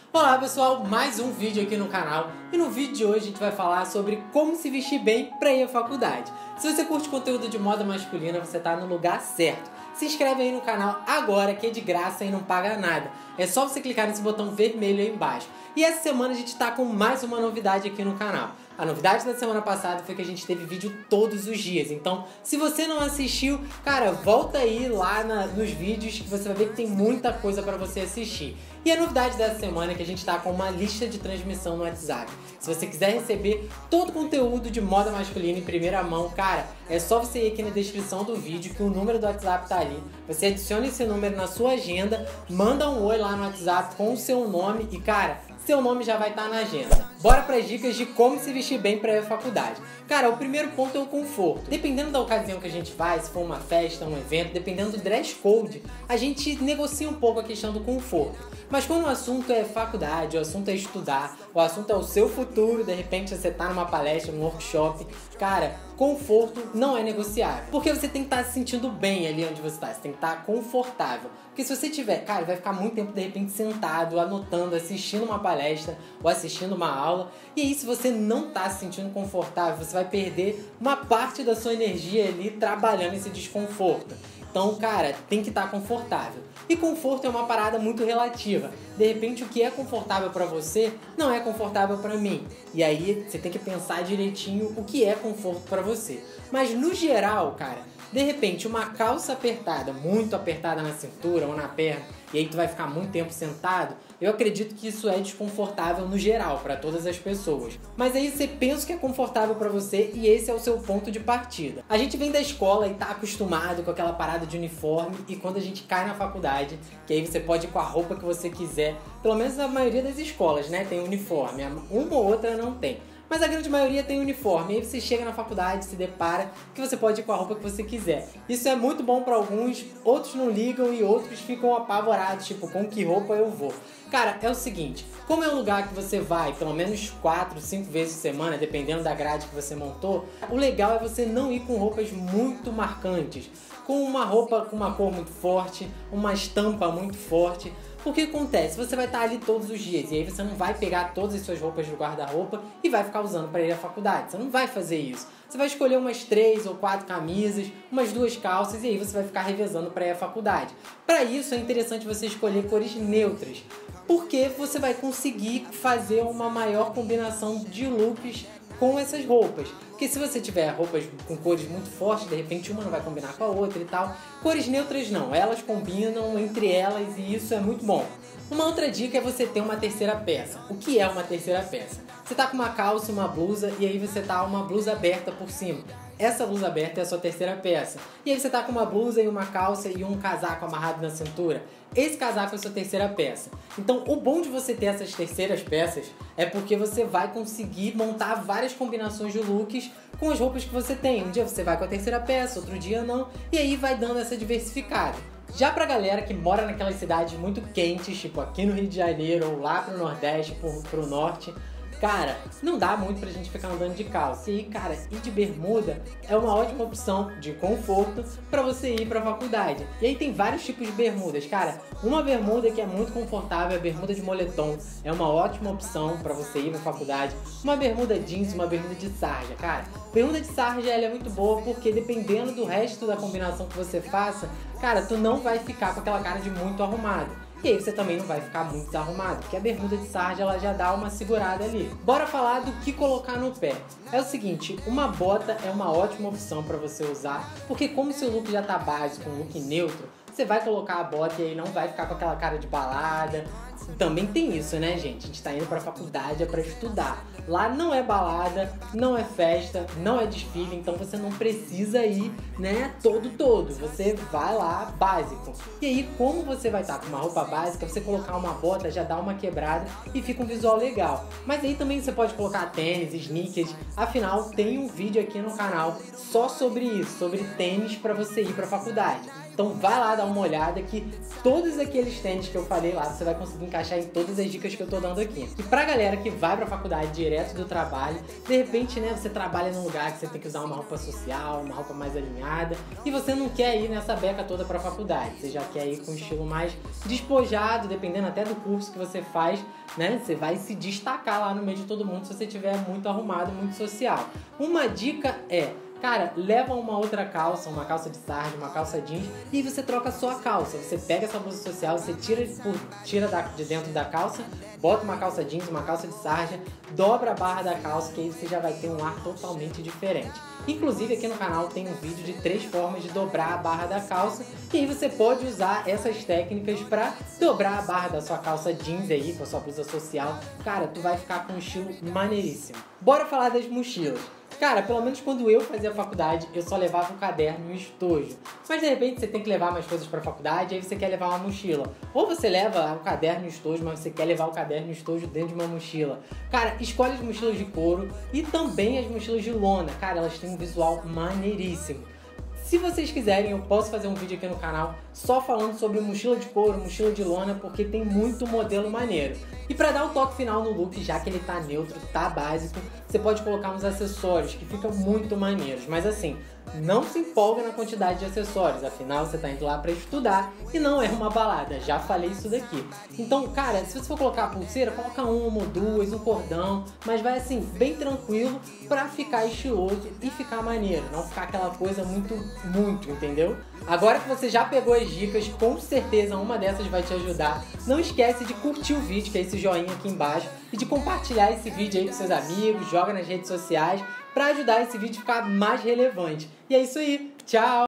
Olá pessoal, mais um vídeo aqui no canal e no vídeo de hoje a gente vai falar sobre como se vestir bem para ir à faculdade. Se você curte conteúdo de moda masculina, você tá no lugar certo. Se inscreve aí no canal agora que é de graça e não paga nada. É só você clicar nesse botão vermelho aí embaixo. E essa semana a gente tá com mais uma novidade aqui no canal. A novidade da semana passada foi que a gente teve vídeo todos os dias. Então, se você não assistiu, cara, volta aí lá nos vídeos que você vai ver que tem muita coisa pra você assistir. E a novidade dessa semana é que a gente tá com uma lista de transmissão no WhatsApp. Se você quiser receber todo o conteúdo de moda masculina em primeira mão, cara, é só você ir aqui na descrição do vídeo que o número do WhatsApp tá ali. Você adiciona esse número na sua agenda, manda um oi lá no WhatsApp com o seu nome e, cara, seu nome já vai estar na agenda. Bora para as dicas de como se vestir bem para ir à faculdade. Cara, o primeiro ponto é o conforto. Dependendo da ocasião que a gente vai, se for uma festa, um evento, dependendo do dress code, a gente negocia um pouco a questão do conforto. Mas quando o assunto é faculdade, o assunto é estudar, o assunto é o seu futuro, de repente você tá numa palestra, num workshop, cara, conforto não é negociável. Porque você tem que estar se sentindo bem ali onde você tá, você tem que estar confortável. Porque se você tiver, cara, vai ficar muito tempo de repente sentado, anotando, assistindo uma palestra ou assistindo uma aula. E aí se você não tá se sentindo confortável, você vai perder uma parte da sua energia ali trabalhando esse desconforto. Então, cara, tem que estar confortável. E conforto é uma parada muito relativa. De repente, o que é confortável pra você não é confortável pra mim. E aí, você tem que pensar direitinho o que é conforto pra você. Mas, no geral, cara, de repente, uma calça apertada, muito apertada na cintura ou na perna, e aí tu vai ficar muito tempo sentado, eu acredito que isso é desconfortável no geral, para todas as pessoas. Mas aí você pensa que é confortável para você e esse é o seu ponto de partida. A gente vem da escola e tá acostumado com aquela parada de uniforme e quando a gente cai na faculdade, que aí você pode ir com a roupa que você quiser, pelo menos na maioria das escolas, né, tem uniforme, uma ou outra não tem. Mas a grande maioria tem uniforme. E aí você chega na faculdade, se depara que você pode ir com a roupa que você quiser. Isso é muito bom para alguns, outros não ligam e outros ficam apavorados, tipo, com que roupa eu vou? Cara, é o seguinte, como é um lugar que você vai pelo menos 4, 5 vezes por semana, dependendo da grade que você montou, o legal é você não ir com roupas muito marcantes, com uma roupa com uma cor muito forte, uma estampa muito forte. Porque acontece, você vai estar ali todos os dias e aí você não vai pegar todas as suas roupas do guarda-roupa e vai ficar usando para ir à faculdade. Você não vai fazer isso. Você vai escolher umas 3 ou 4 camisas, umas 2 calças e aí você vai ficar revezando para ir à faculdade. Para isso é interessante você escolher cores neutras, porque você vai conseguir fazer uma maior combinação de looks com essas roupas. Porque se você tiver roupas com cores muito fortes, de repente uma não vai combinar com a outra e tal. Cores neutras não, elas combinam entre elas e isso é muito bom. Uma outra dica é você ter uma terceira peça. O que é uma terceira peça? Você tá com uma calça, uma blusa e aí você tá uma blusa aberta por cima. Essa blusa aberta é a sua terceira peça. E aí você tá com uma blusa e uma calça e um casaco amarrado na cintura. Esse casaco é a sua terceira peça. Então o bom de você ter essas terceiras peças é porque você vai conseguir montar várias combinações de looks com as roupas que você tem. Um dia você vai com a terceira peça, outro dia não. E aí vai dando essa diversificada. Já pra galera que mora naquelas cidades muito quentes, tipo aqui no Rio de Janeiro ou lá pro Nordeste, pro Norte, cara, não dá muito pra gente ficar andando de calça. E, cara, ir de bermuda é uma ótima opção de conforto pra você ir pra faculdade. E aí tem vários tipos de bermudas, cara. Uma bermuda que é muito confortável é a bermuda de moletom. É uma ótima opção pra você ir pra faculdade. Uma bermuda jeans, uma bermuda de sarja, cara. Bermuda de sarja, ela é muito boa porque dependendo do resto da combinação que você faça, cara, tu não vai ficar com aquela cara de muito arrumado. E aí você também não vai ficar muito desarrumado, porque a bermuda de sarja ela já dá uma segurada ali. Bora falar do que colocar no pé. É o seguinte, uma bota é uma ótima opção para você usar, porque como seu look já tá básico, um look neutro, você vai colocar a bota e aí não vai ficar com aquela cara de balada. Também tem isso, né, gente? A gente tá indo pra faculdade, é pra estudar. Lá não é balada, não é festa, não é desfile, então você não precisa ir, né, todo. Você vai lá, básico. E aí, como você vai estar com uma roupa básica, você colocar uma bota já dá uma quebrada e fica um visual legal. Mas aí também você pode colocar tênis, sneakers. Afinal, tem um vídeo aqui no canal só sobre isso, sobre tênis pra você ir pra faculdade. Então vai lá dar uma olhada que todos aqueles tênis que eu falei lá, você vai conseguir encaixar em todas as dicas que eu tô dando aqui. E pra galera que vai pra faculdade direto do trabalho, de repente, né, você trabalha num lugar que você tem que usar uma roupa social, uma roupa mais alinhada, e você não quer ir nessa beca toda pra faculdade, você já quer ir com um estilo mais despojado, dependendo até do curso que você faz, né, você vai se destacar lá no meio de todo mundo se você estiver muito arrumado, muito social. Uma dica é: cara, leva uma outra calça, uma calça de sarja, uma calça jeans, e você troca a sua calça. Você pega essa blusa social, você tira de dentro da calça, bota uma calça jeans, uma calça de sarja, dobra a barra da calça, que aí você já vai ter um ar totalmente diferente. Inclusive aqui no canal tem um vídeo de 3 formas de dobrar a barra da calça, e aí você pode usar essas técnicas para dobrar a barra da sua calça jeans aí, com a sua blusa social. Cara, tu vai ficar com um estilo maneiríssimo. Bora falar das mochilas. Cara, pelo menos quando eu fazia faculdade, eu só levava o caderno e o estojo. Mas de repente você tem que levar mais coisas pra faculdade, aí você quer levar uma mochila. Ou você leva o caderno e o estojo, mas você quer levar o caderno e o estojo dentro de uma mochila. Cara, escolhe as mochilas de couro e também as mochilas de lona. Cara, elas têm um visual maneiríssimo. Se vocês quiserem, eu posso fazer um vídeo aqui no canal só falando sobre mochila de couro, mochila de lona, porque tem muito modelo maneiro. E para dar o toque final no look, já que ele tá neutro, tá básico, você pode colocar uns acessórios que ficam muito maneiros. Mas assim, não se empolga na quantidade de acessórios, afinal você tá indo lá para estudar e não é uma balada, já falei isso daqui. Então, cara, se você for colocar a pulseira, coloca uma ou duas, um cordão, mas vai assim, bem tranquilo pra ficar estiloso e ficar maneiro, não ficar aquela coisa muito, entendeu? Agora que você já pegou as dicas, com certeza uma dessas vai te ajudar. Não esquece de curtir o vídeo, que é esse joinha aqui embaixo, e de compartilhar esse vídeo aí com seus amigos, joga nas redes sociais, pra ajudar esse vídeo a ficar mais relevante. E é isso aí, tchau!